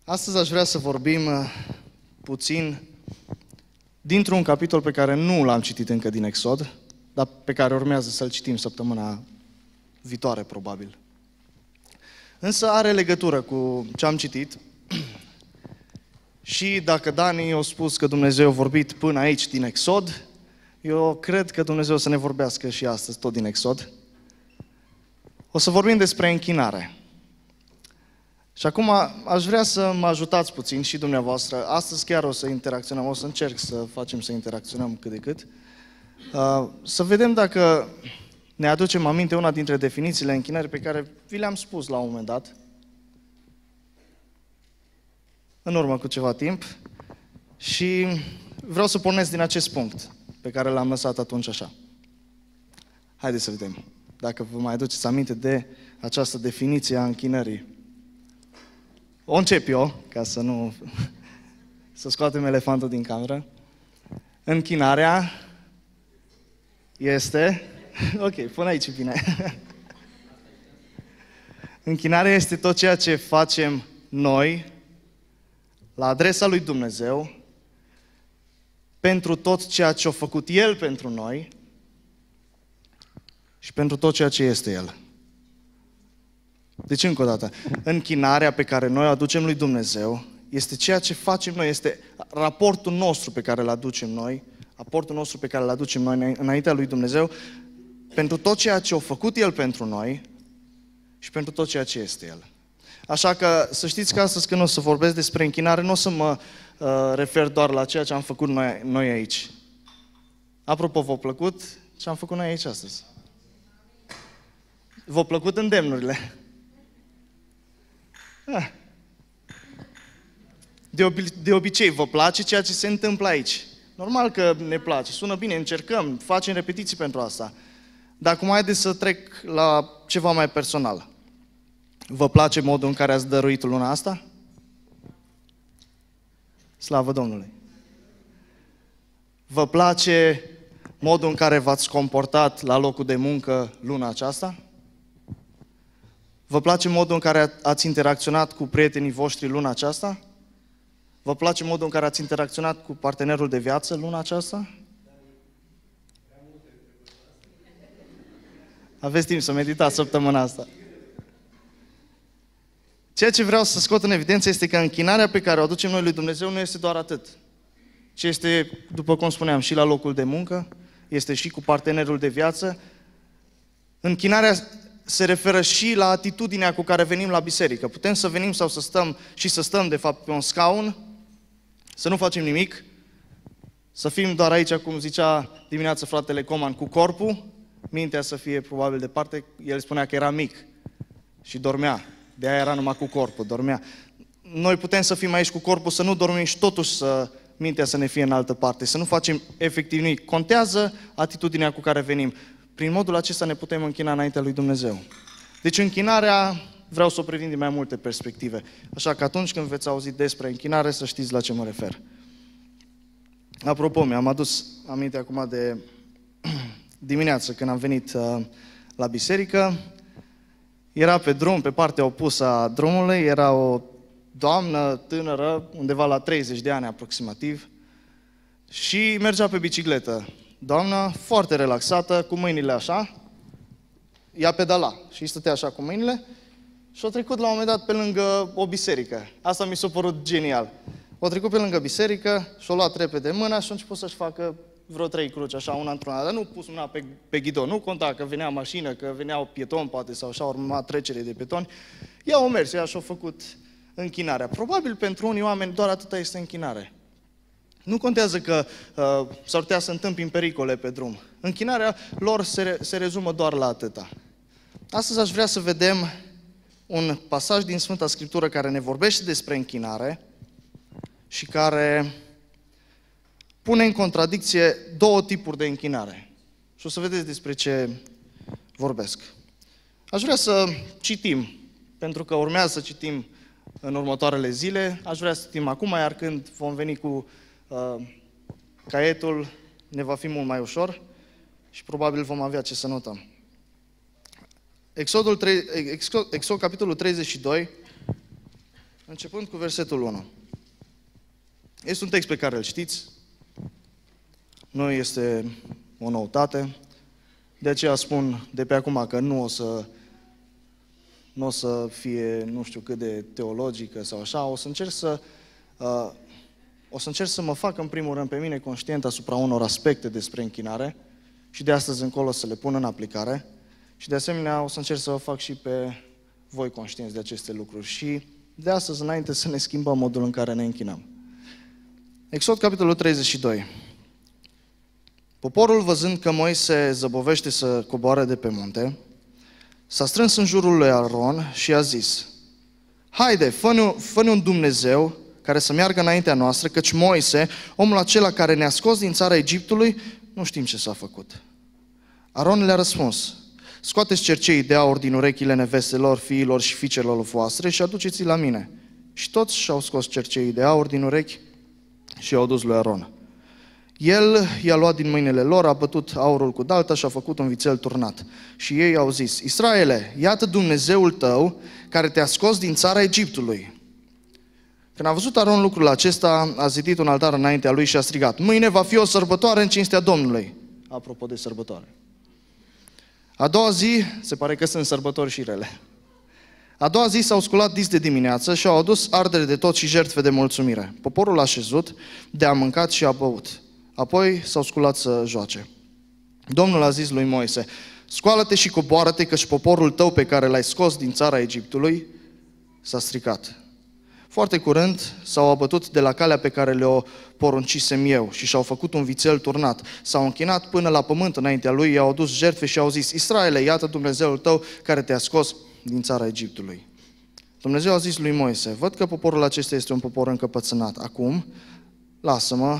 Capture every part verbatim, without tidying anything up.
Astăzi aș vrea să vorbim puțin dintr-un capitol pe care nu l-am citit încă din Exod, dar pe care urmează să-l citim săptămâna viitoare, probabil. Însă are legătură cu ce am citit și dacă Dani a spus că Dumnezeu a vorbit până aici din Exod, eu cred că Dumnezeu o să ne vorbească și astăzi tot din Exod. O să vorbim despre închinare. Și acum aș vrea să mă ajutați puțin și dumneavoastră. Astăzi chiar o să interacționăm, o să încerc să facem să interacționăm cât de cât. Să vedem dacă ne aducem aminte una dintre definițiile închinării pe care vi le-am spus la un moment dat, în urmă cu ceva timp, și vreau să pornesc din acest punct pe care l-am lăsat atunci așa. Haideți să vedem dacă vă mai aduceți aminte de această definiție a închinării. O încep eu, ca să nu... să scoatem elefantul din cameră. Închinarea este... Ok, pun aici bine. Închinarea este tot ceea ce facem noi la adresa lui Dumnezeu pentru tot ceea ce a făcut El pentru noi și pentru tot ceea ce este El. Deci, încă o dată, închinarea pe care noi o aducem lui Dumnezeu este ceea ce facem noi, este raportul nostru pe care îl aducem noi, raportul nostru pe care îl aducem noi înaintea lui Dumnezeu pentru tot ceea ce a făcut El pentru noi și pentru tot ceea ce este El. Așa că să știți că astăzi când o să vorbesc despre închinare, nu o să mă uh, refer doar la ceea ce am făcut noi, noi aici. Apropo, v-a plăcut ce am făcut noi aici astăzi? V-a plăcut îndemnurile? Ah. De, obi- de obicei, vă place ceea ce se întâmplă aici. Normal că ne place, sună bine, încercăm, facem repetiții pentru asta. Dar acum haideți să trec la ceva mai personal. Vă place modul în care ați dăruit luna asta? Slavă Domnului! Vă place modul în care v-ați comportat la locul de muncă luna aceasta? Vă place modul în care ați interacționat cu prietenii voștri luna aceasta? Vă place modul în care ați interacționat cu partenerul de viață luna aceasta? Aveți timp să meditați săptămâna asta. Ceea ce vreau să scot în evidență este că închinarea pe care o aducem noi lui Dumnezeu nu este doar atât. ci este, după cum spuneam, și la locul de muncă, este și cu partenerul de viață. Închinarea se referă și la atitudinea cu care venim la biserică. Putem să venim sau să stăm și să stăm, de fapt, pe un scaun, să nu facem nimic, să fim doar aici, cum zicea dimineața fratele Coman, cu corpul, mintea să fie probabil departe. El spunea că era mic și dormea. De aia era numai cu corpul, dormea. Noi putem să fim aici cu corpul, să nu dormim și totuși să mintea să ne fie în altă parte, să nu facem efectiv nimic. Contează atitudinea cu care venim. Prin modul acesta ne putem închina înaintea lui Dumnezeu. Deci închinarea, vreau să o privim din mai multe perspective. Așa că atunci când veți auzi despre închinare, să știți la ce mă refer. Apropo, mi-am adus aminte acum de dimineață când am venit uh, la biserică. Era pe drum, pe partea opusă a drumului, era o doamnă tânără, undeva la treizeci de ani aproximativ, și mergea pe bicicletă. Doamna foarte relaxată, cu mâinile așa, ea pedala și stătea așa cu mâinile și a trecut la un moment dat pe lângă o biserică. Asta mi s-a părut genial. A trecut pe lângă biserică și a luat repede mâna și a început să-și facă vreo trei cruci, așa, una într-una, dar nu pus mâna pe, pe ghidon, nu conta că venea mașină, că veneau pietoni, poate, sau așa, urma trecere de pietoni. Ea a mers, ea și-a făcut închinarea. Probabil pentru unii oameni doar atâta este închinare. Nu contează că uh, s-ar putea să întâmpin pericole pe drum. Închinarea lor se, re, se rezumă doar la atâta. Astăzi aș vrea să vedem un pasaj din Sfânta Scriptură care ne vorbește despre închinare și care pune în contradicție două tipuri de închinare. Și o să vedeți despre ce vorbesc. Aș vrea să citim, pentru că urmează să citim în următoarele zile. Aș vrea să citim acum, iar când vom veni cu uh, caietul, ne va fi mult mai ușor și probabil vom avea ce să notăm. Exodul, Exod, Exod capitolul treizeci și doi, Începând cu versetul unu. Este un text pe care îl știți, nu este o noutate, de aceea spun de pe acum că nu o să, nu o să fie nu știu cât de teologică sau așa, o să încerc să, uh, o să încerc să mă fac în primul rând pe mine conștient asupra unor aspecte despre închinare și de astăzi încolo să le pun în aplicare și de asemenea o să încerc să vă fac și pe voi conștienți de aceste lucruri și de astăzi înainte să ne schimbăm modul în care ne închinăm. Exod, capitolul treizeci și doi. Poporul, văzând că Moise zăbovește să coboare de pe munte, s-a strâns în jurul lui Aron și a zis: haide, fă-ne, fă-ne un Dumnezeu care să meargă înaintea noastră, căci Moise, omul acela care ne-a scos din țara Egiptului, nu știm ce s-a făcut. Aron le-a răspuns: scoateți cerceii de aur din urechile nevestelor, fiilor și fiicelor voastre și aduceți-i la mine. Și toți și-au scos cerceii de aur din urechi și i-au dus lui Aron. El i-a luat din mâinile lor, a bătut aurul cu dalta și a făcut un vițel turnat. Și ei au zis: Israele, iată Dumnezeul tău care te-a scos din țara Egiptului. Când a văzut Aron lucrul acesta, a zidit un altar înaintea lui și a strigat: mâine va fi o sărbătoare în cinstea Domnului. Apropo de sărbătoare. A doua zi, se pare că sunt sărbători și rele. A doua zi s-au sculat dis de dimineață și au adus ardere de tot și jertfe de mulțumire. Poporul a șezut, de-a mâncat și a băut. Apoi s-au sculat să joace. Domnul a zis lui Moise: scoală-te și coboară-te, căci poporul tău pe care l-ai scos din țara Egiptului s-a stricat. Foarte curând s-au abătut de la calea pe care le-o poruncisem eu și și-au făcut un vițel turnat. S-au închinat până la pământ înaintea lui, i-au adus jertfe și au zis: Israele, iată Dumnezeul tău care te-a scos din țara Egiptului. Dumnezeu a zis lui Moise: văd că poporul acesta este un popor încăpățânat. Acum, lasă-mă,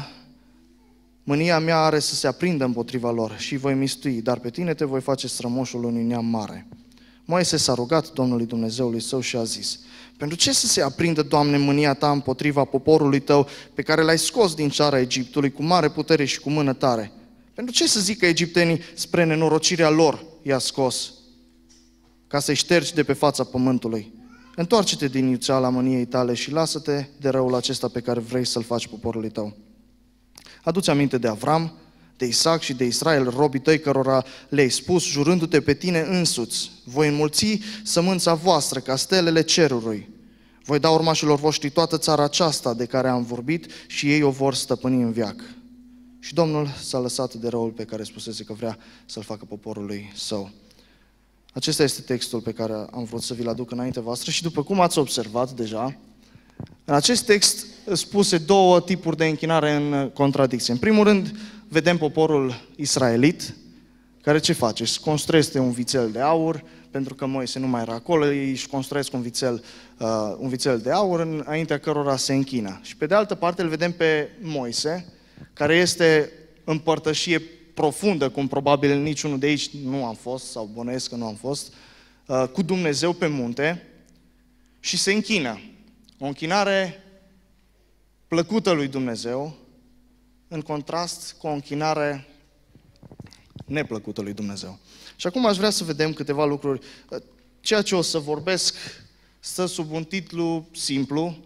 mânia mea are să se aprindă împotriva lor și voi mistui, dar pe tine te voi face strămoșul unui neam mare. Moise s-a rugat Domnului Dumnezeului său și a zis: pentru ce să se aprindă, Doamne, mânia ta împotriva poporului tău pe care l-ai scos din țara Egiptului cu mare putere și cu mână tare? Pentru ce să zică egiptenii spre nenorocirea lor i-a scos, ca să-i ștergi de pe fața pământului? Întoarce-te din iuțeala mâniei tale și lasă-te de răul acesta pe care vrei să-l faci poporului tău. Adu-ți aminte de Avram, de Isaac și de Israel, robii tăi cărora le-ai spus, jurându-te pe tine însuți: voi înmulți sămânța voastră ca stelele cerului. Voi da urmașilor voștri toată țara aceasta de care am vorbit și ei o vor stăpâni în veac. Și Domnul s-a lăsat de răul pe care spusese că vrea să-l facă poporului său. Acesta este textul pe care am vrut să vi-l aduc înainte voastră și după cum ați observat deja, în acest text sunt spuse două tipuri de închinare în contradicție. În primul rând, vedem poporul israelit, care ce face? Își construiește un vițel de aur, pentru că Moise nu mai era acolo, ei își construiesc un vițel, uh, un vițel de aur înaintea cărora se închină. Și pe de altă parte îl vedem pe Moise, care este în părtășie profundă, cum probabil niciunul de aici nu am fost, sau bănuiesc că nu am fost, uh, cu Dumnezeu pe munte și se închină. O închinare plăcută lui Dumnezeu, în contrast cu o închinare neplăcută lui Dumnezeu. Și acum aș vrea să vedem câteva lucruri. Ceea ce o să vorbesc stă sub un titlu simplu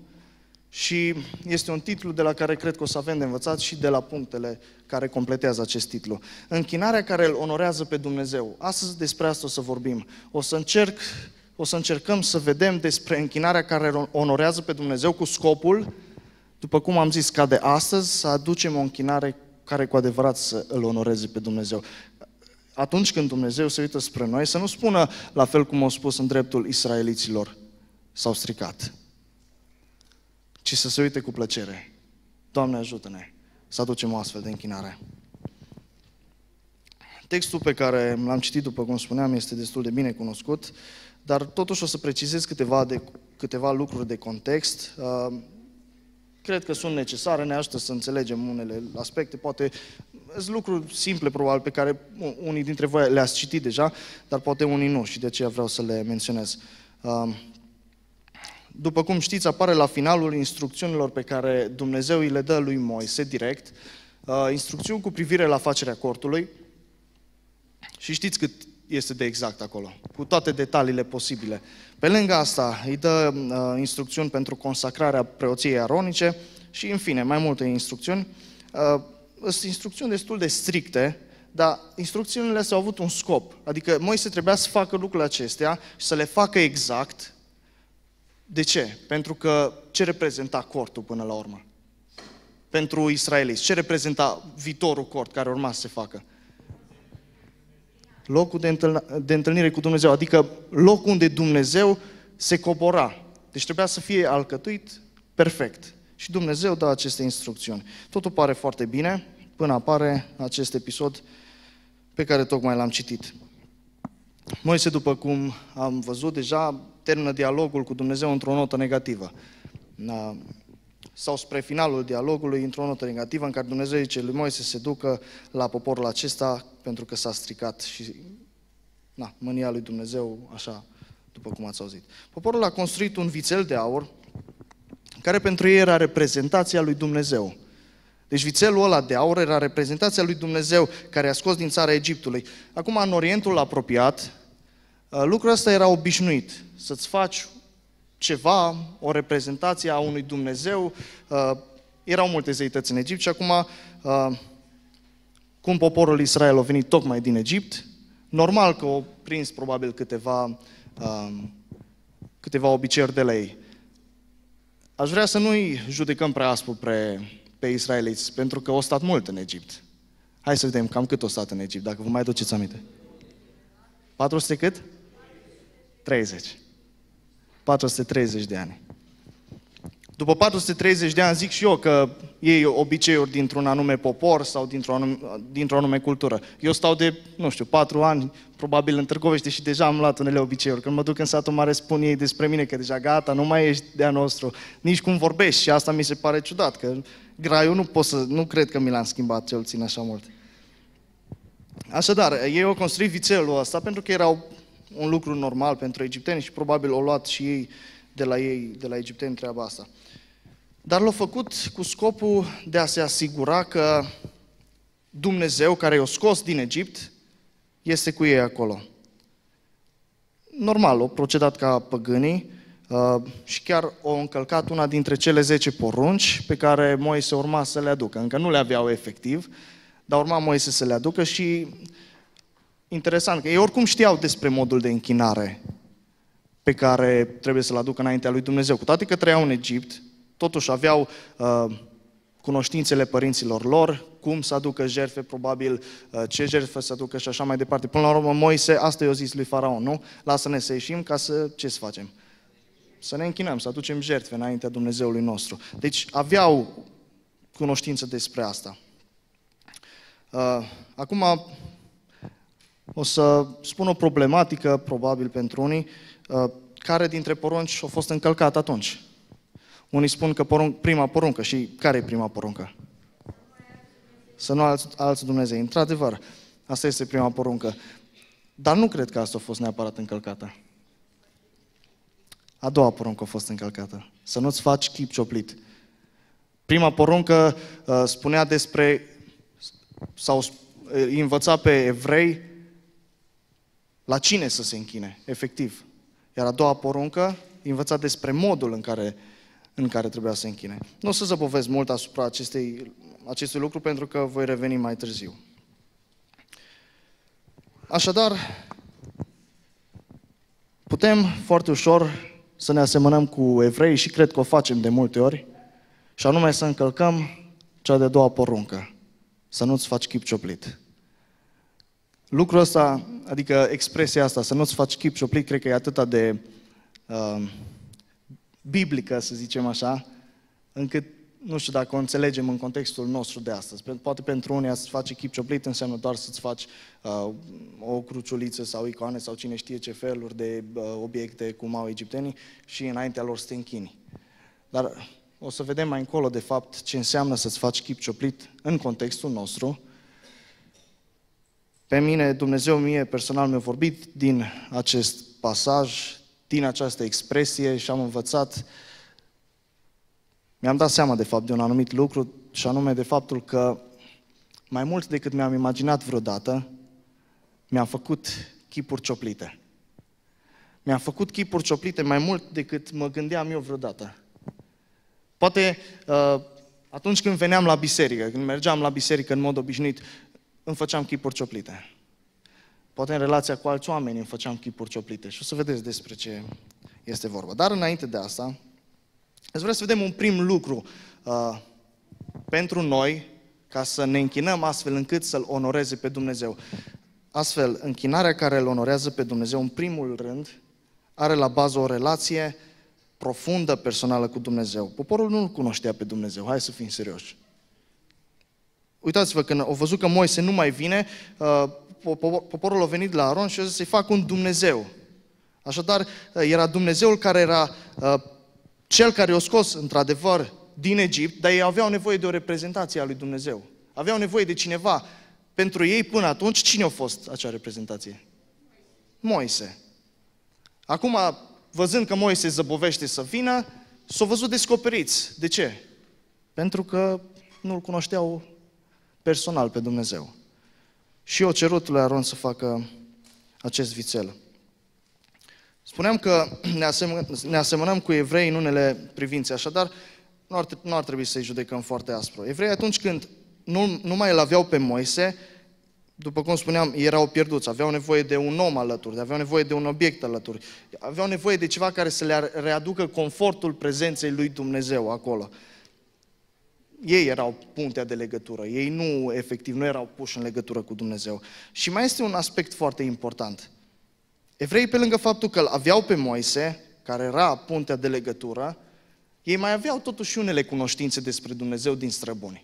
și este un titlu de la care cred că o să avem de învățat și de la punctele care completează acest titlu. Închinarea care îl onorează pe Dumnezeu. Astăzi despre asta o să vorbim. O să încerc, o să încercăm să vedem despre închinarea care îl onorează pe Dumnezeu cu scopul, după cum am zis, ca de astăzi, să aducem o închinare care cu adevărat să îl onoreze pe Dumnezeu. Atunci când Dumnezeu se uită spre noi, să nu spună la fel cum au spus în dreptul israeliților: s-au stricat, ci să se uite cu plăcere: Doamne, ajută-ne să aducem o astfel de închinare. Textul pe care l-am citit, după cum spuneam, este destul de bine cunoscut, dar totuși o să precizez câteva, de, câteva lucruri de context. Cred că sunt necesare, ne ajută să înțelegem unele aspecte, poate sunt lucruri simple probabil pe care unii dintre voi le-ați citit deja, dar poate unii nu și de aceea vreau să le menționez. După cum știți, apare la finalul instrucțiunilor pe care Dumnezeu îi le dă lui Moise direct, instrucțiuni cu privire la facerea cortului și știți cât este de exact acolo, cu toate detaliile posibile. Pe lângă asta, îi dă uh, instrucțiuni pentru consacrarea preoției aronice și, în fine, mai multe instrucțiuni. Uh, sunt instrucțiuni destul de stricte, dar instrucțiunile astea au avut un scop. Adică Moise trebuia să facă lucrurile acestea și să le facă exact. De ce? Pentru că ce reprezenta cortul până la urmă? Pentru israeliți. Ce reprezenta viitorul cort care urma să se facă? Locul de, întâln- de întâlnire cu Dumnezeu, adică locul unde Dumnezeu se cobora. Deci trebuia să fie alcătuit perfect. Și Dumnezeu dă aceste instrucțiuni. Totul pare foarte bine până apare acest episod pe care tocmai l-am citit. Moise, după cum am văzut deja, termină dialogul cu Dumnezeu într-o notă negativă. Sau spre finalul dialogului, într-o notă negativă, în care Dumnezeu zice lui Moise să se ducă la poporul acesta pentru că s-a stricat și na, mânia lui Dumnezeu, așa, după cum ați auzit. Poporul a construit un vițel de aur, care pentru ei era reprezentația lui Dumnezeu. Deci vițelul ăla de aur era reprezentația lui Dumnezeu care a scos din țara Egiptului. Acum, în Orientul apropiat, lucrul ăsta era obișnuit, să-ți faci ceva, o reprezentație a unui Dumnezeu. Erau multe zeități în Egipt și acum, cum poporul Israel a venit tocmai din Egipt, normal că au prins probabil câteva, câteva obiceiuri de la ei. Aș vrea să nu-i judecăm prea aspru pe, pe israeliți, pentru că au stat mult în Egipt. Hai să vedem cam cât au stat în Egipt, dacă vă mai aduceți aminte. patru sute cât? treizeci. patru sute treizeci de ani. După patru sute treizeci de ani zic și eu că ei obiceiuri dintr-un anume popor sau dintr-o anume, dintr-o anume cultură. Eu stau de, nu știu, patru ani, probabil în Târgovește și deja am luat unele obiceiuri. Când mă duc în satul mare spun ei despre mine că deja gata, nu mai ești de-a nostru, nici cum vorbești și asta mi se pare ciudat, că graiul nu pot să, nu cred că mi l-am schimbat cel puțin așa mult. Așadar, ei au construit vițelul ăsta pentru că erau un lucru normal pentru egipteni și probabil au luat și ei de la ei, de la egipteni treaba asta. Dar l-au făcut cu scopul de a se asigura că Dumnezeu, care i-a scos din Egipt, este cu ei acolo. Normal, au procedat ca păgânii uh, și chiar au încălcat una dintre cele zece porunci pe care Moise urma să le aducă. Încă nu le aveau efectiv, dar urma Moise să le aducă și interesant că ei oricum știau despre modul de închinare pe care trebuie să-l aducă înaintea lui Dumnezeu. Cu toate că trăiau în Egipt, totuși aveau uh, cunoștințele părinților lor, cum să aducă jertfe, probabil uh, ce jertfe să aducă și așa mai departe. Până la urmă, Moise, asta i-a zis lui Faraon, nu? Lasă-ne să ieșim ca să, ce să facem? Să ne închinăm, să aducem jertfe înaintea Dumnezeului nostru. Deci aveau cunoștință despre asta. Uh, acum, o să spun o problematică, probabil pentru unii, uh, care dintre porunci au fost încălcat atunci? Unii spun că porun- prima poruncă. Și care e prima poruncă? Să nu alți, alți Dumnezei. Într-adevăr, asta este prima poruncă. Dar nu cred că asta a fost neapărat încălcată. A doua poruncă a fost încălcată. Să nu-ți faci chip cioplit. Prima poruncă uh, spunea despre, sau uh, îi învăța pe evrei la cine să se închine, efectiv. Iar a doua poruncă îi învăța despre modul în care în care trebuia să se închine. Nu o să zăbovesc mult asupra acestei, acestui lucru, pentru că voi reveni mai târziu. Așadar, putem foarte ușor să ne asemănăm cu evrei și cred că o facem de multe ori, și anume să încălcăm cea de-a doua poruncă, să nu-ți faci chip cioplit. Lucrul ăsta, adică expresia asta, să nu-ți faci chip cioplit, cred că e atât de uh, biblică, să zicem așa, încât nu știu dacă o înțelegem în contextul nostru de astăzi. Poate pentru unii să-ți face chip cioplit înseamnă doar să-ți faci uh, o cruciuliță sau icoane sau cine știe ce feluri de uh, obiecte cum au egiptenii și înaintea lor să te închini. Dar o să vedem mai încolo de fapt ce înseamnă să-ți faci chip cioplit în contextul nostru. Pe mine, Dumnezeu mie personal mi-a vorbit din acest pasaj, din această expresie și am învățat, mi-am dat seama de fapt de un anumit lucru și anume de faptul că mai mult decât mi-am imaginat vreodată, mi-am făcut chipuri cioplite. Mi-am făcut chipuri cioplite mai mult decât mă gândeam eu vreodată. Poate atunci când veneam la biserică, când mergeam la biserică în mod obișnuit, îmi făceam chipuri cioplite. Poate în relația cu alți oameni îmi făceam chipuri cioplite. Și o să vedeți despre ce este vorba. Dar înainte de asta, aș vrea să vedem un prim lucru uh, pentru noi, ca să ne închinăm astfel încât să-L onoreze pe Dumnezeu. Astfel, închinarea care îl onorează pe Dumnezeu, în primul rând, are la bază o relație profundă, personală cu Dumnezeu. Poporul nu-L cunoștea pe Dumnezeu, hai să fim serioși. Uitați-vă, când au văzut că Moise nu mai vine, poporul a venit la Aron și a zis să-i facă un Dumnezeu. Așadar, era Dumnezeul care era cel care i-a scos, într-adevăr, din Egipt, dar ei aveau nevoie de o reprezentație a lui Dumnezeu. Aveau nevoie de cineva. Pentru ei, până atunci, cine a fost acea reprezentație? Moise. Acum, văzând că Moise zăbovește să vină, s-au văzut descoperiți. De ce? Pentru că nu-L cunoșteau personal pe Dumnezeu. Și eu cerut lui Aron să facă acest vițel. Spuneam că ne, asemăn, ne asemănăm cu evrei în unele privințe, așadar nu ar, nu ar trebui să-i judecăm foarte aspru. Evreii atunci când nu, nu mai îl aveau pe Moise, după cum spuneam, erau pierduți, aveau nevoie de un om alături, aveau nevoie de un obiect alături, aveau nevoie de ceva care să le readucă confortul prezenței lui Dumnezeu acolo. Ei erau puntea de legătură, ei nu, efectiv, nu erau puși în legătură cu Dumnezeu. Și mai este un aspect foarte important. Evreii, pe lângă faptul că îl aveau pe Moise, care era puntea de legătură, ei mai aveau totuși unele cunoștințe despre Dumnezeu din străbuni.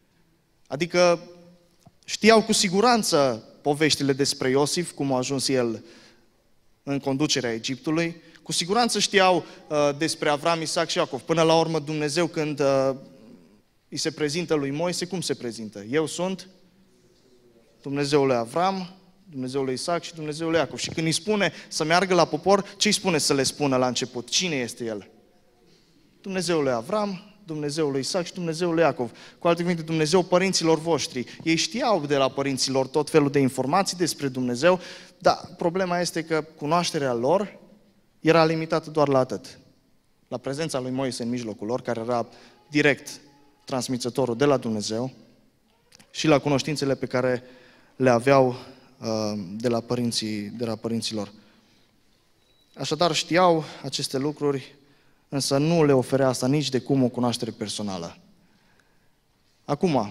Adică știau cu siguranță poveștile despre Iosif, cum a ajuns el în conducerea Egiptului, cu siguranță știau uh, despre Avram, Isaac și Iacov. Până la urmă Dumnezeu, când uh, îi se prezintă lui Moise, cum se prezintă? Eu sunt Dumnezeul lui Avram, Dumnezeul lui Isaac și Dumnezeul lui Iacov. Și când îi spune să meargă la popor, ce îi spune să le spună la început? Cine este el? Dumnezeul lui Avram, Dumnezeul lui Isaac și Dumnezeul lui Iacov. Cu alte cuvinte, Dumnezeu părinților voștri. Ei știau de la părinților tot felul de informații despre Dumnezeu, dar problema este că cunoașterea lor era limitată doar la atât. La prezența lui Moise în mijlocul lor, care era direct transmițătorul de la Dumnezeu, și la cunoștințele pe care le aveau uh, de la părinții, de la părinții lor. Așadar știau aceste lucruri, însă nu le oferea asta nici de cum o cunoaștere personală. Acum,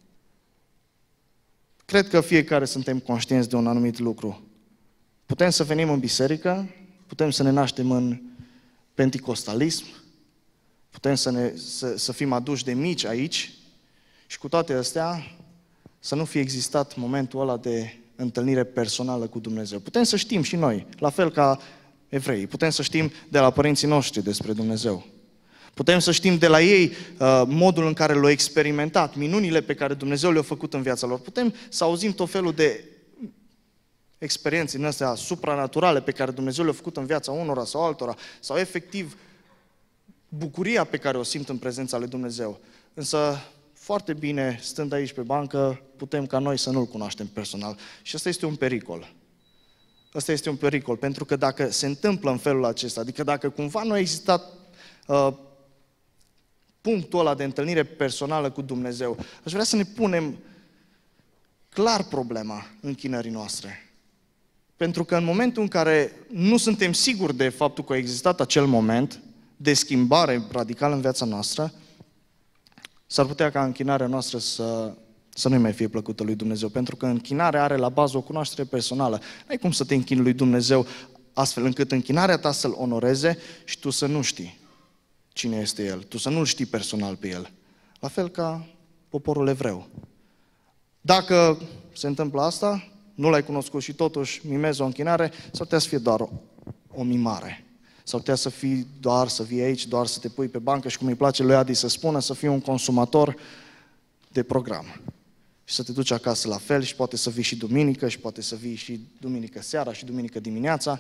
cred că fiecare suntem conștienți de un anumit lucru. Putem să venim în biserică, putem să ne naștem în penticostalism, putem să, ne, să, să fim aduși de mici aici și cu toate astea să nu fie existat momentul ăla de întâlnire personală cu Dumnezeu. Putem să știm și noi, la fel ca evrei, putem să știm de la părinții noștri despre Dumnezeu. Putem să știm de la ei uh, modul în care l-au experimentat, minunile pe care Dumnezeu le-a făcut în viața lor. Putem să auzim tot felul de experiențe din astea supranaturale pe care Dumnezeu le-a făcut în viața unora sau altora, sau efectiv bucuria pe care o simt în prezența lui Dumnezeu. Însă, foarte bine, stând aici pe bancă, putem ca noi să nu-L cunoaștem personal. Și asta este un pericol. Asta este un pericol, pentru că dacă se întâmplă în felul acesta, adică dacă cumva nu a existat uh, punctul ăla de întâlnire personală cu Dumnezeu, aș vrea să ne punem clar problema închinării noastre. Pentru că în momentul în care nu suntem siguri de faptul că a existat acel moment de schimbare radicală în viața noastră, s-ar putea ca închinarea noastră să, să nu mai fie plăcută lui Dumnezeu, pentru că închinarea are la bază o cunoaștere personală. N-ai cum să te închini lui Dumnezeu astfel încât închinarea ta să-L onoreze și tu să nu știi cine este El, tu să nu-L știi personal pe El. La fel ca poporul evreu. Dacă se întâmplă asta, nu l-ai cunoscut și totuși mimezi o închinare, s-ar putea să fie doar o, o mimare. S-ar putea să fii doar să vii aici, doar să te pui pe bancă și cum îi place lui Adi să spună, să fii un consumator de program. Și să te duci acasă la fel și poate să vii și duminică și poate să vii și duminică seara și duminică dimineața.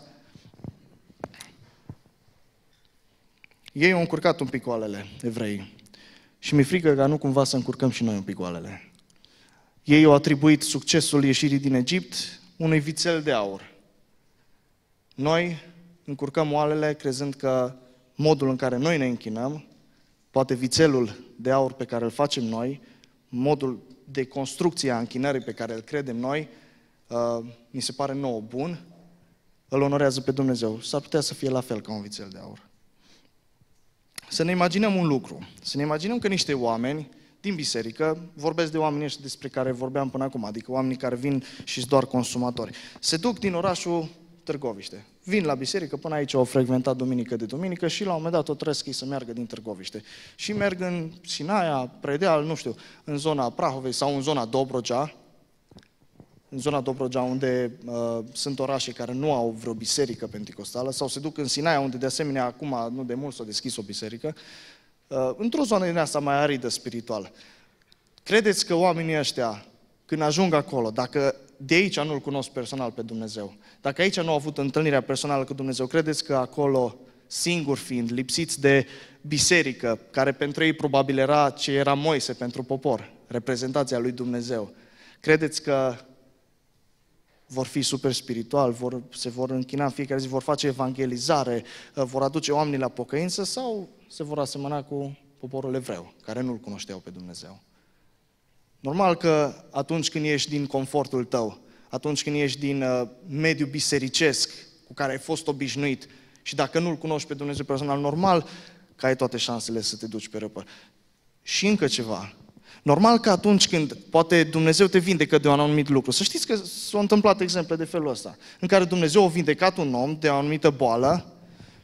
Ei au încurcat un pic oalele, evreii. Și mi-e frică ca nu cumva să încurcăm și noi un pic oalele. Ei au atribuit succesul ieșirii din Egipt unui vițel de aur. Noi încurcăm oalele crezând că modul în care noi ne închinăm, poate vițelul de aur pe care îl facem noi, modul de construcție a închinării pe care îl credem noi, uh, mi se pare nouă bun, îl onorează pe Dumnezeu. S-ar putea să fie la fel ca un vițel de aur. Să ne imaginăm un lucru. Să ne imaginăm că niște oameni din biserică, vorbesc de oamenii ăștia despre care vorbeam până acum, adică oamenii care vin și sunt doar consumatori, se duc din orașul Târgoviște. Vin la biserică, până aici au frecventat duminică de duminică și la un moment dat o trăiesc ei să meargă din Târgoviște. Și merg în Sinaia, Predeal, nu știu, în zona Prahovei sau în zona Dobrogea, în zona Dobrogea unde uh, sunt orașe care nu au vreo biserică penticostală, sau se duc în Sinaia, unde de asemenea acum, nu de mult s-a deschis o biserică, uh, într-o zonă din asta mai aridă spirituală. Credeți că oamenii ăștia, când ajung acolo, dacă de aici nu-L cunosc personal pe Dumnezeu, dacă aici nu au avut întâlnirea personală cu Dumnezeu, credeți că acolo, singuri fiind, lipsiți de biserică, care pentru ei probabil era ce era Moise pentru popor, reprezentația lui Dumnezeu, credeți că vor fi super spiritual, vor, se vor închina în fiecare zi, vor face evangelizare, vor aduce oamenii la pocăință sau se vor asemăna cu poporul evreu, care nu-L cunoșteau pe Dumnezeu? Normal că atunci când ești din confortul tău, atunci când ești din uh, mediul bisericesc cu care ai fost obișnuit și dacă nu-L cunoști pe Dumnezeu personal, normal că ai toate șansele să te duci pe răpăr. Și încă ceva. Normal că atunci când poate Dumnezeu te vindecă de un anumit lucru, să știți că s-au întâmplat exemple de felul ăsta, în care Dumnezeu a vindecat un om de o anumită boală,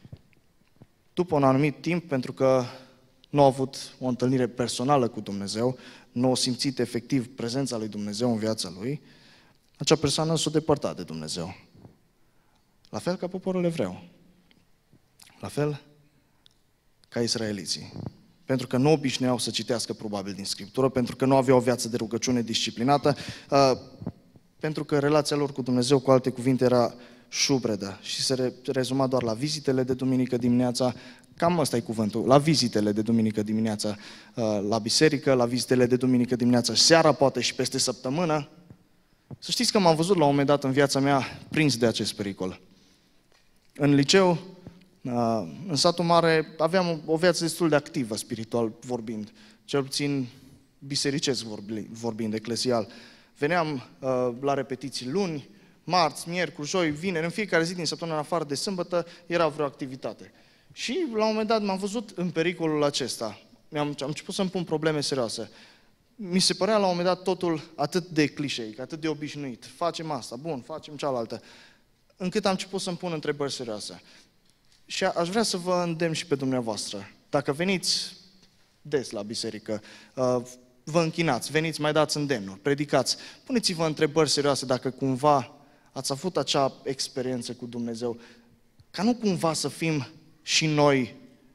după un anumit timp, pentru că nu a avut o întâlnire personală cu Dumnezeu, nu a simțit efectiv prezența lui Dumnezeu în viața lui, acea persoană s-a depărtat de Dumnezeu. La fel ca poporul evreu. La fel ca israeliții. Pentru că nu obișnuiau să citească probabil din Scriptură, pentru că nu aveau o viață de rugăciune disciplinată, uh, pentru că relația lor cu Dumnezeu, cu alte cuvinte, era șubredă și se rezuma doar la vizitele de duminică dimineața. Cam ăsta e cuvântul, la vizitele de duminică dimineața uh, la biserică, la vizitele de duminică dimineața seara, poate și peste săptămână. Să știți că m-am văzut la un moment dat în viața mea prins de acest pericol. În liceu, în satul mare, aveam o viață destul de activă, spiritual vorbind, cel puțin bisericesc vorbind, eclesial. Veneam la repetiții luni, marți, miercuri, joi, vineri, în fiecare zi din săptămână, în afară de sâmbătă, era vreo activitate. Și la un moment dat m-am văzut în pericolul acesta. Am, am început să-mi pun probleme serioase. Mi se părea la un moment dat totul atât de clișeic, atât de obișnuit. Facem asta, bun, facem cealaltă. Încât am început să-mi pun întrebări serioase. Și aș vrea să vă îndemn și pe dumneavoastră. Dacă veniți des la biserică, vă închinați, veniți, mai dați îndemnuri, predicați, puneți-vă întrebări serioase dacă cumva ați avut acea experiență cu Dumnezeu, ca nu cumva să fim și noi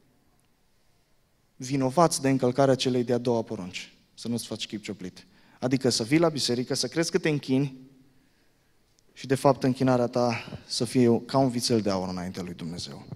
vinovați de încălcarea celei de-a doua porunci, să nu-ți faci chip cioplit. Adică să vii la biserică, să crezi că te închini și de fapt închinarea ta să fie ca un vițel de aur înaintea lui Dumnezeu.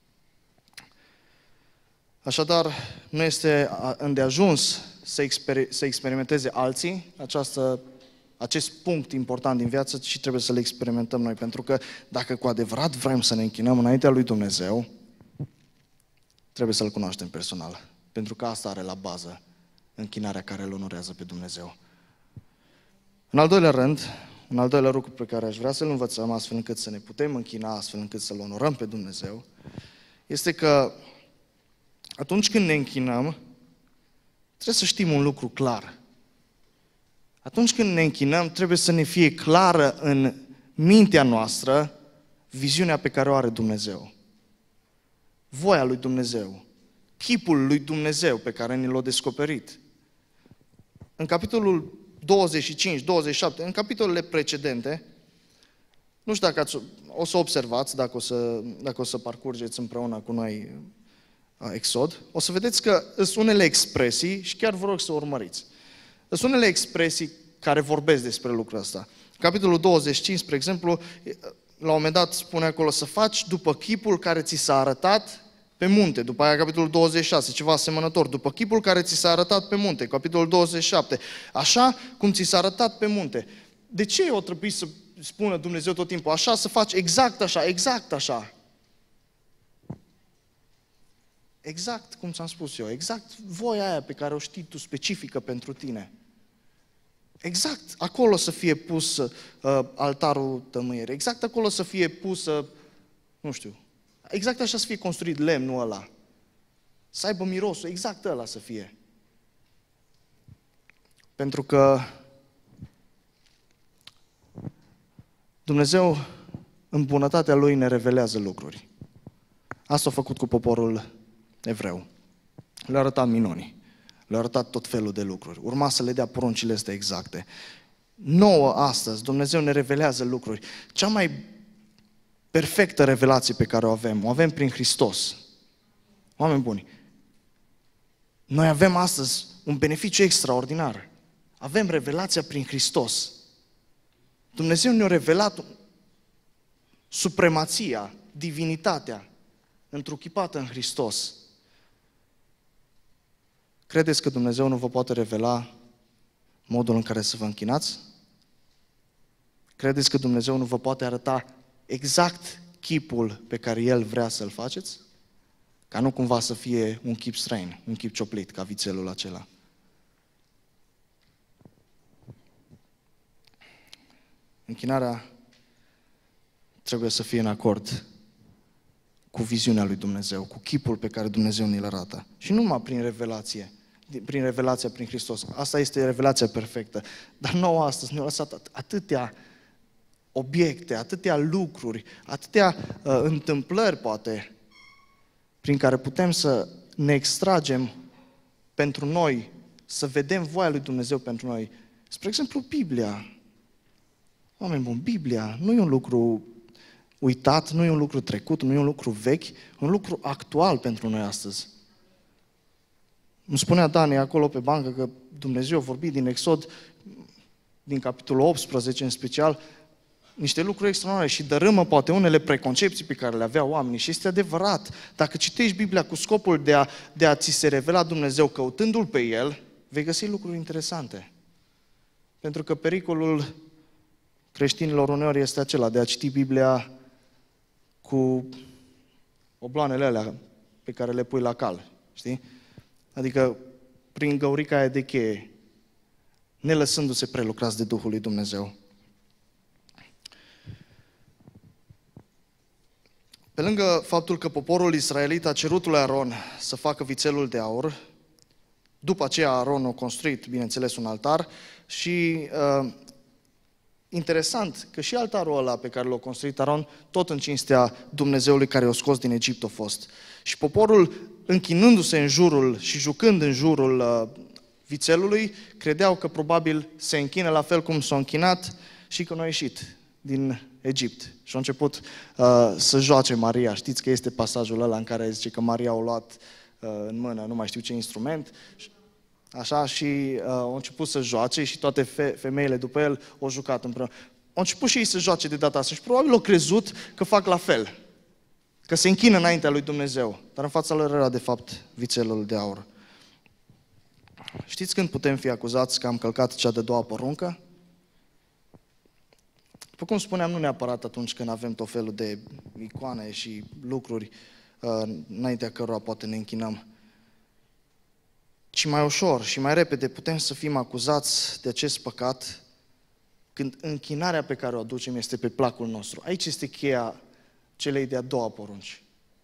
Așadar, nu este îndeajuns să, exper- să experimenteze alții această, acest punct important din viață, ci trebuie să le experimentăm noi, pentru că dacă cu adevărat vrem să ne închinăm înaintea lui Dumnezeu, trebuie să-L cunoaștem personal, pentru că asta are la bază închinarea care îl onorează pe Dumnezeu. În al doilea rând, un al doilea lucru pe care aș vrea să-l învățăm, astfel încât să ne putem închina, astfel încât să-L onorăm pe Dumnezeu, este că atunci când ne închinăm, trebuie să știm un lucru clar. Atunci când ne închinăm, trebuie să ne fie clară în mintea noastră viziunea pe care o are Dumnezeu. Voia lui Dumnezeu, chipul lui Dumnezeu pe care ni l-a descoperit. În capitolul douăzeci și cinci, douăzeci și șapte, în capitolele precedente, nu știu dacă ați, o să observați, dacă o să, dacă o să parcurgeți împreună cu noi Exod, o să vedeți că sunt unele expresii și chiar vă rog să urmăriți. Sunt unele expresii care vorbesc despre lucrul ăsta. Capitolul douăzeci și cinci, spre exemplu, la un moment dat spune acolo să faci după chipul care ți s-a arătat pe munte. După aia capitolul douăzeci și șase, ceva asemănător. După chipul care ți s-a arătat pe munte. Capitolul douăzeci și șapte, așa cum ți s-a arătat pe munte. De ce o trebuie să spună Dumnezeu tot timpul, așa să faci, exact așa, exact așa. Exact cum ți-am spus eu, exact voia aia pe care o știi tu specifică pentru tine. Exact acolo să fie pus uh, altarul tămâierii, exact acolo să fie pus, uh, nu știu, exact așa să fie construit lemnul ăla. Să aibă mirosul, exact ăla să fie. Pentru că Dumnezeu, în bunătatea Lui, ne revelează lucruri. Asta a făcut cu poporul evreu. Le-a arătat minuni, le-a arătat tot felul de lucruri. Urma să le dea poruncile astea exacte. Nouă astăzi, Dumnezeu ne revelează lucruri. Cea mai perfectă revelație pe care o avem, o avem prin Hristos. Oameni buni, noi avem astăzi un beneficiu extraordinar. Avem revelația prin Hristos. Dumnezeu ne-a revelat supremația, divinitatea, întruchipată în Hristos. Credeți că Dumnezeu nu vă poate revela modul în care să vă închinați? Credeți că Dumnezeu nu vă poate arăta exact chipul pe care El vrea să-l faceți? Ca nu cumva să fie un chip străin, un chip cioplit, ca vițelul acela. Închinarea trebuie să fie în acord cu viziunea lui Dumnezeu, cu chipul pe care Dumnezeu ne-l arată. Și nu numai prin revelație, prin revelația prin Hristos. Asta este revelația perfectă. Dar nouă astăzi ne-a lăsat atâtea obiecte, atâtea lucruri, atâtea uh, întâmplări, poate, prin care putem să ne extragem pentru noi, să vedem voia lui Dumnezeu pentru noi. Spre exemplu, Biblia. Oameni buni, Biblia nu e un lucru uitat, nu e un lucru trecut, nu e un lucru vechi, e un lucru actual pentru noi astăzi. Îmi spunea Dani acolo pe bancă că Dumnezeu a vorbit din Exod, din capitolul optsprezece în special, niște lucruri extraordinare și dărâmă poate unele preconcepții pe care le aveau oamenii și este adevărat. Dacă citești Biblia cu scopul de a, de a ți se revela Dumnezeu căutându-L pe El, vei găsi lucruri interesante. Pentru că pericolul creștinilor uneori este acela de a citi Biblia cu obloanele alea pe care le pui la cal, știi? Adică prin găurica aia de cheie, nelăsându-se prelucrați de Duhul lui Dumnezeu. Pe lângă faptul că poporul israelit a cerut lui Aron să facă vițelul de aur, după aceea Aron a construit, bineînțeles, un altar și uh, interesant că și altarul ăla pe care l-a construit Aron, tot în cinstea Dumnezeului care i-a scos din Egipt a fost. Și poporul, închinându-se în jurul și jucând în jurul uh, vițelului, credeau că probabil se închină la fel cum s-a închinat și că nu a ieșit din Egipt. Și a început uh, să joace Maria. Știți că este pasajul ăla în care zice că Maria a luat uh, în mână, nu mai știu ce instrument, așa, și uh, au început să joace și toate fe- femeile după el au jucat împreună. Au început și ei să joace de data asta și probabil au crezut că fac la fel, că se închină înaintea lui Dumnezeu, dar în fața lor era de fapt vițelul de aur. Știți când putem fi acuzați că am călcat cea de-a doua poruncă? După cum spuneam, nu neapărat atunci când avem tot felul de icoane și lucruri uh, înaintea cărora poate ne închinăm, ci mai ușor și mai repede putem să fim acuzați de acest păcat când închinarea pe care o aducem este pe placul nostru. Aici este cheia celei de-a doua porunci.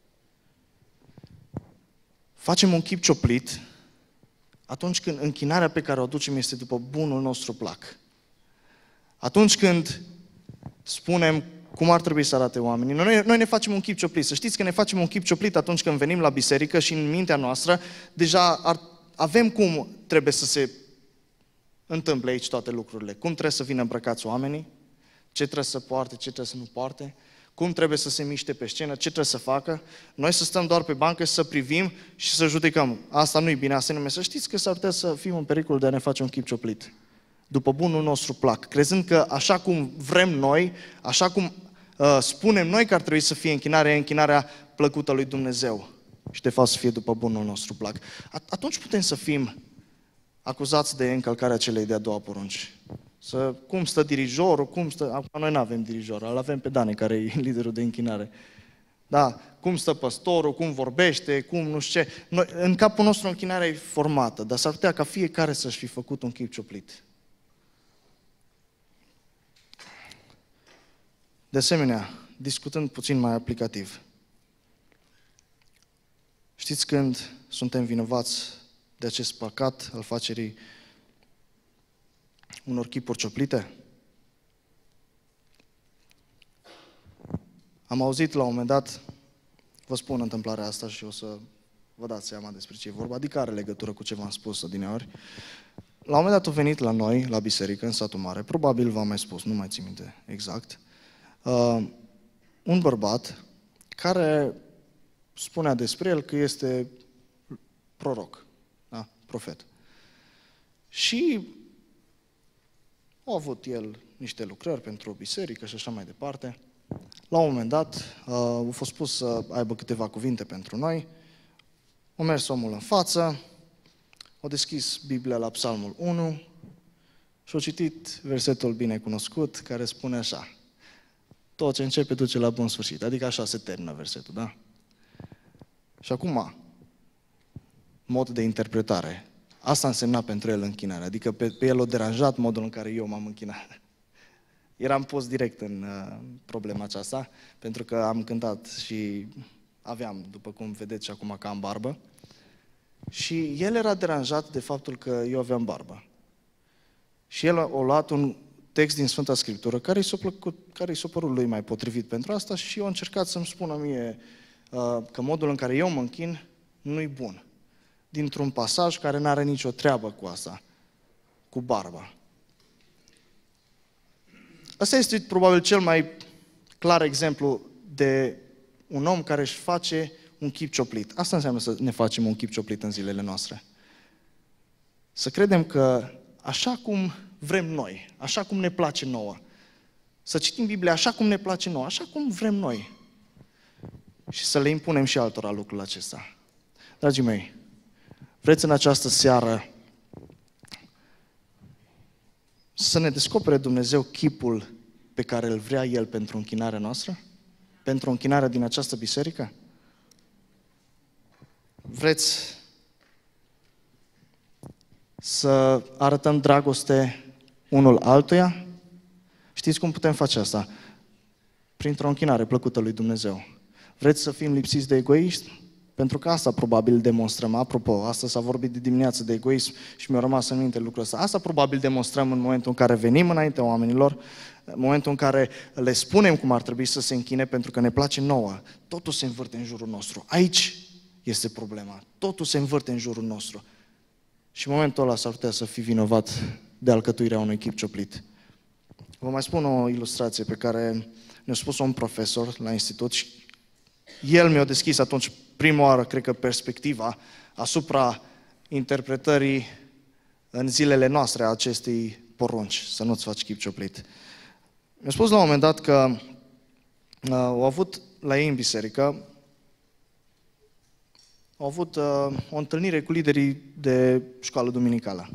Facem un chip cioplit atunci când închinarea pe care o aducem este după bunul nostru plac. Atunci când spunem cum ar trebui să arate oamenii. Noi, noi ne facem un chip cioplit. Să știți că ne facem un chip cioplit atunci când venim la biserică și în mintea noastră deja ar, avem cum trebuie să se întâmple aici toate lucrurile. Cum trebuie să vină îmbrăcați oamenii, ce trebuie să poarte, ce trebuie să nu poarte, cum trebuie să se miște pe scenă, ce trebuie să facă. Noi să stăm doar pe bancă, să privim și să judecăm. Asta nu-i bine, asta nu-i. Să știți că s-ar putea să fim în pericol de a ne face un chip cioplit după bunul nostru plac, crezând că așa cum vrem noi, așa cum uh, spunem noi că ar trebui să fie închinarea, e închinarea plăcută lui Dumnezeu și de fapt să fie după bunul nostru plac. At- atunci putem să fim acuzați de încălcarea celei de-a doua porunci. Să, cum stă dirijorul, cum stă... Acum noi nu avem dirijor, îl avem pe Dani, care e liderul de închinare. Da, cum stă păstorul, cum vorbește, cum nu știu ce. Noi, în capul nostru închinarea e formată, dar s-ar putea ca fiecare să-și fi făcut un chip cioplit. De asemenea, discutând puțin mai aplicativ, știți când suntem vinovați de acest păcat al facerii unor chipuri cioplite? Am auzit la un moment dat, vă spun întâmplarea asta și o să vă dați seama despre ce e vorba, adică are legătură cu ce v-am spus adineauri. La un moment dat a venit la noi, la biserică, în satul mare, probabil v-am mai spus, nu mai țin minte exact, uh, un bărbat care spunea despre el că este proroc, da? Profet. Și a avut el niște lucrări pentru o biserică și așa mai departe. La un moment dat uh, a fost spus să aibă câteva cuvinte pentru noi. A mers omul în față, a deschis Biblia la Psalmul unu și a citit versetul binecunoscut care spune așa: tot ce începe duce la bun sfârșit. Adică așa se termină versetul, da? Și acum, mod de interpretare. Asta însemna pentru el închinarea. Adică pe, pe el o deranjat modul în care eu m-am închinat. Eram pus direct în uh, problema aceasta, pentru că am cântat și aveam, după cum vedeți și acum, că am barbă. Și el era deranjat de faptul că eu aveam barbă. Și el a luat un text din Sfânta Scriptură care i s-a plăcut, care i s-a părut lui mai potrivit pentru asta și eu a încercat să-mi spună mie uh, că modul în care eu mă închin nu-i bun. Dintr-un pasaj care nu are nicio treabă cu asta, cu barba. Asta este probabil cel mai clar exemplu de un om care își face un chip cioplit. Asta înseamnă să ne facem un chip cioplit în zilele noastre. Să credem că așa cum vrem noi, așa cum ne place nouă, să citim Biblia așa cum ne place nouă, așa cum vrem noi și să le impunem și altora lucrul acesta. Dragii mei, vreți în această seară să ne descopere Dumnezeu chipul pe care îl vrea El pentru închinarea noastră? Pentru închinarea din această biserică? Vreți să arătăm dragoste unul altuia? Știți cum putem face asta? Printr-o închinare plăcută lui Dumnezeu. Vreți să fim lipsiți de egoism? Pentru că asta probabil demonstrăm. Apropo, asta s-a vorbit de dimineață de egoism și mi-a rămas în minte lucrul ăsta. Asta probabil demonstrăm în momentul în care venim înaintea oamenilor, în momentul în care le spunem cum ar trebui să se închine pentru că ne place nouă. Totul se învârte în jurul nostru. Aici este problema. Totul se învârte în jurul nostru. Și în momentul ăla s-ar putea să fii vinovat de alcătuirea unui chip cioplit. Vă mai spun o ilustrație pe care ne-a spus un profesor la institut și el mi-a deschis atunci prima oară, cred că, perspectiva asupra interpretării în zilele noastre a acestei porunci, să nu-ți faci chip cioplit. Mi-a spus la un moment dat că uh, au avut la ei în biserică, au avut uh, o întâlnire cu liderii de școală duminicală.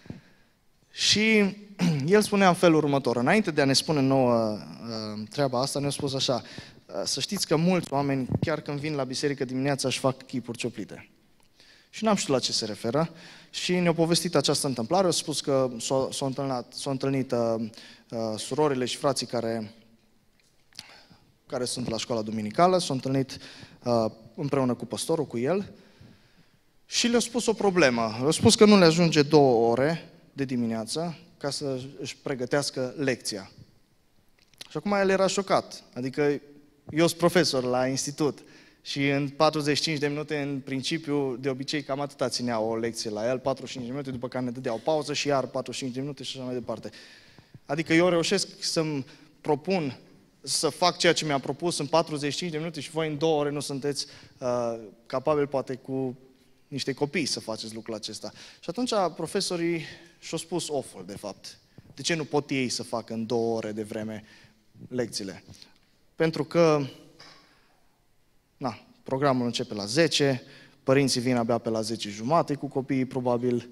Și el spunea în felul următor: înainte de a ne spune nouă uh, treaba asta, ne-a spus așa: uh, să știți că mulți oameni, chiar când vin la biserică dimineața, își fac chipuri cioplite. Și n-am știut la ce se referă și ne-au povestit această întâmplare. Au spus că s-au, s-au întâlnit, s-au întâlnit uh, uh, surorile și frații care, care sunt la școala duminicală, s-au întâlnit uh, împreună cu păstorul, cu el, și le-au spus o problemă. Le-au spus că nu le ajunge două ore de dimineață ca să își pregătească lecția. Și acum el era șocat. Adică eu sunt profesor la institut și în patruzeci și cinci de minute, în principiu, de obicei cam atâta ținea o lecție la el, patruzeci și cinci de minute, după care ne dădeau pauză și iar patruzeci și cinci de minute și așa mai departe. Adică eu reușesc să-mi propun să fac ceea ce mi-am propus în patruzeci și cinci de minute și voi în două ore nu sunteți uh, capabili poate cu niște copii să faceți lucrul acesta. Și atunci profesorii și-au spus oful, de fapt. De ce nu pot ei să facă în două ore de vreme lecțiile? Pentru că na, programul începe la zece, părinții vin abia pe la zece jumate cu copiii, probabil,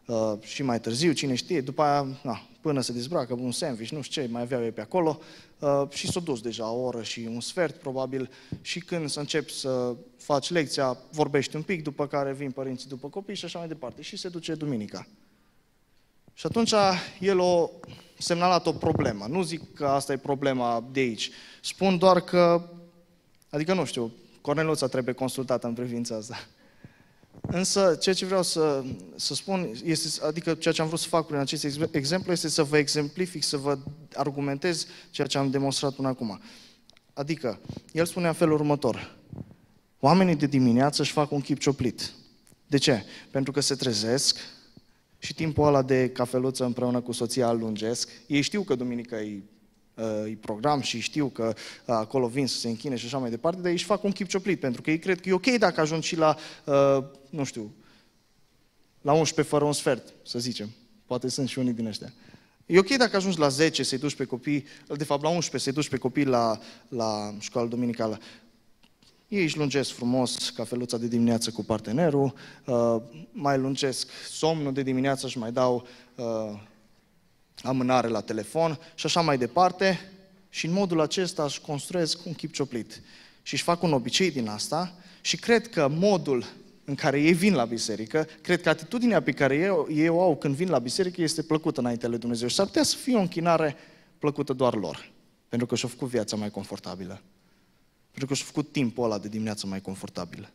uh, și mai târziu, cine știe, după aia, na, până se dezbracă, un sandwich, nu știu ce, mai aveau ei pe acolo, uh, și s-a dus deja o oră și un sfert, probabil, și când să începi să faci lecția, vorbești un pic, după care vin părinții după copii și așa mai departe, și se duce duminica. Și atunci el a semnalat o problemă. Nu zic că asta e problema de aici. Spun doar că, adică nu știu, Corneluța trebuie consultată în privința asta. Însă, ceea ce vreau să, să spun, este, adică ceea ce am vrut să fac prin acest exemplu, este să vă exemplific, să vă argumentez ceea ce am demonstrat până acum. Adică, el spunea în felul următor: oamenii de dimineață își fac un chip cioplit. De ce? Pentru că se trezesc și timpul ăla de cafeluță împreună cu soția îl lungesc. Ei știu că duminică e, e program și știu că acolo vin să se închine și așa mai departe, dar ei își fac un chip cioplit, pentru că ei cred că e ok dacă ajung și la, nu știu, la unsprezece fără un sfert, să zicem. Poate sunt și unii din ăștia. E ok dacă ajungi la zece să-i duci pe copii, de fapt la unsprezece să-i duci pe copii la, la școală duminicală. Ei își lungesc frumos cafeluța de dimineață cu partenerul, uh, mai lungesc somnul de dimineață și mai dau uh, amânare la telefon și așa mai departe. Și în modul acesta își construiesc un chip cioplit. Și își fac un obicei din asta și cred că modul în care ei vin la biserică, cred că atitudinea pe care ei, ei o au când vin la biserică este plăcută înaintea lui Dumnezeu. Și s-ar putea să fie o închinare plăcută doar lor, pentru că și-au făcut viața mai confortabilă. Pentru că și-a făcut timpul ăla de dimineață mai confortabil.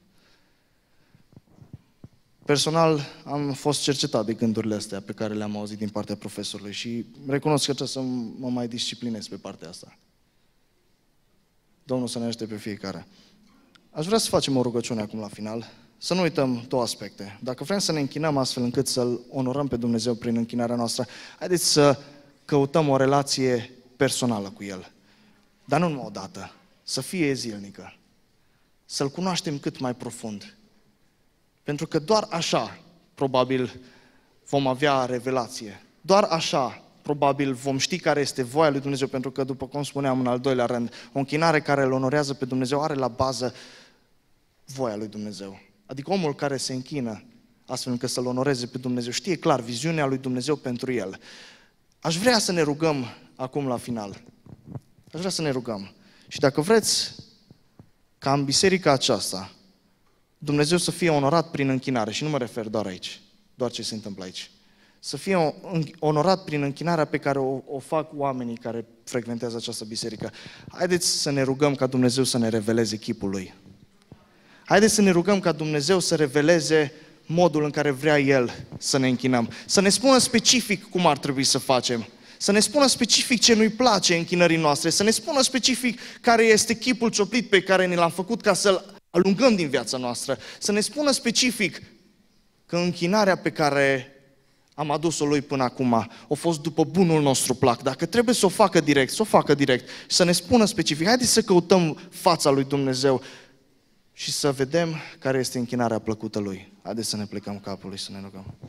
Personal, am fost cercetat de gândurile astea pe care le-am auzit din partea profesorului și recunosc că trebuie să mă mai disciplinez pe partea asta. Domnul să ne ajute pe fiecare. Aș vrea să facem o rugăciune acum la final, să nu uităm două aspecte. Dacă vrem să ne închinăm astfel încât să-L onorăm pe Dumnezeu prin închinarea noastră, haideți să căutăm o relație personală cu El. Dar nu numai o dată. Să fie zilnică, să-L cunoaștem cât mai profund. Pentru că doar așa, probabil, vom avea revelație. Doar așa, probabil, vom ști care este voia lui Dumnezeu, pentru că, după cum spuneam în al doilea rând, o închinare care îl onorează pe Dumnezeu are la bază voia lui Dumnezeu. Adică omul care se închină astfel încât să-L onoreze pe Dumnezeu știe clar viziunea lui Dumnezeu pentru el. Aș vrea să ne rugăm acum la final. Aș vrea să ne rugăm. Și dacă vreți ca în biserica aceasta Dumnezeu să fie onorat prin închinare, și nu mă refer doar aici, doar ce se întâmplă aici, să fie onorat prin închinarea pe care o, o fac oamenii care frecventează această biserică, haideți să ne rugăm ca Dumnezeu să ne reveleze chipul Lui. Haideți să ne rugăm ca Dumnezeu să reveleze modul în care vrea El să ne închinăm. Să ne spună specific cum ar trebui să facem. Să ne spună specific ce nu-i place închinării noastre. Să ne spună specific care este chipul cioplit pe care ne l-am făcut ca să-l alungăm din viața noastră. Să ne spună specific că închinarea pe care am adus-o Lui până acum a fost după bunul nostru plac. Dacă trebuie să o facă direct, să o facă direct. Să ne spună specific. Haideți să căutăm fața lui Dumnezeu și să vedem care este închinarea plăcută Lui. Haideți să ne plecăm capul Lui, să ne rugăm.